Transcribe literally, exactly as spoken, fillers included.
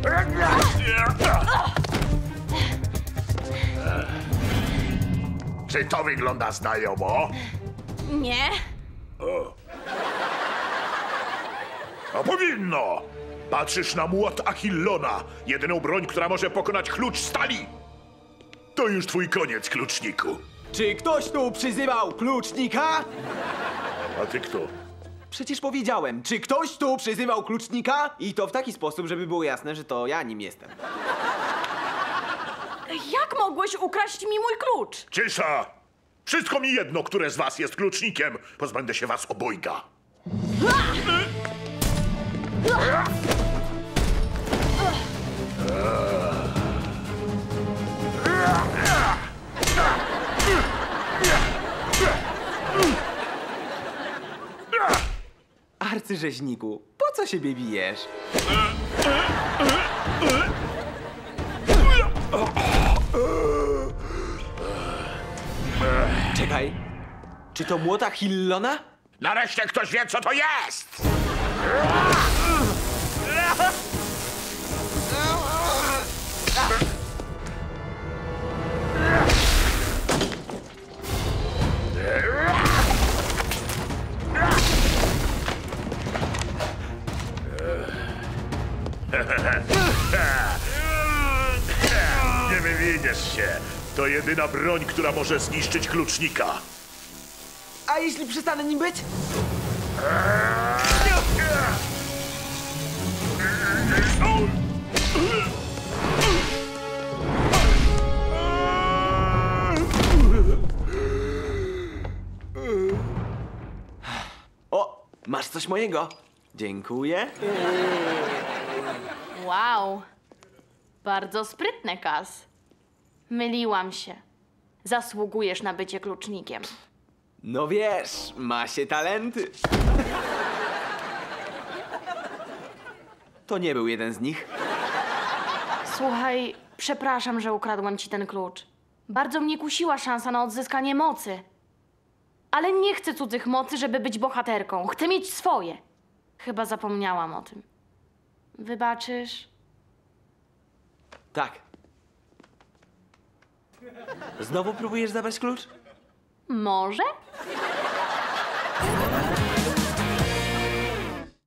Czy to wygląda znajomo? Nie. O. A powinno! Patrzysz na młot Achillona, jedyną broń, która może pokonać klucz stali. To już twój koniec, kluczniku. Czy ktoś tu przyzywał klucznika? A ty kto? Przecież powiedziałem, czy ktoś tu przyzywał klucznika? I to w taki sposób, żeby było jasne, że to ja nim jestem. Jak mogłeś ukraść mi mój klucz? Cisza! Wszystko mi jedno, które z was jest klucznikiem. Pozbędę się was obojga. Arcyrzeźniku, po co siebie bijesz? Czekaj, czy to młota Hillona? Nareszcie ktoś wie, co to jest! Nie wywiniesz się. To jedyna broń, która może zniszczyć klucznika. A jeśli przestanę nim być? O, masz coś mojego. Dziękuję. Wow. Bardzo sprytne, Kaz. Myliłam się. Zasługujesz na bycie klucznikiem. No wiesz, ma się talenty. To nie był jeden z nich. Słuchaj, przepraszam, że ukradłem ci ten klucz. Bardzo mnie kusiła szansa na odzyskanie mocy. Ale nie chcę cudzych mocy, żeby być bohaterką. Chcę mieć swoje. Chyba zapomniałam o tym. Wybaczysz? Tak. Znowu próbujesz zabrać klucz? Może?